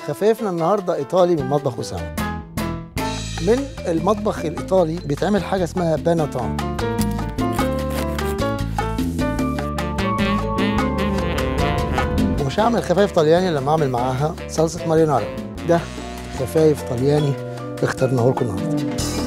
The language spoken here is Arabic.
خفايفنا النهارده ايطالي من مطبخ اسامه. من المطبخ الايطالي بيتعمل حاجه اسمها باناتون. ومش هعمل خفايف طلياني لما اعمل معاها صلصه مارينارا. ده خفايف طلياني اخترناه لكم النهارده.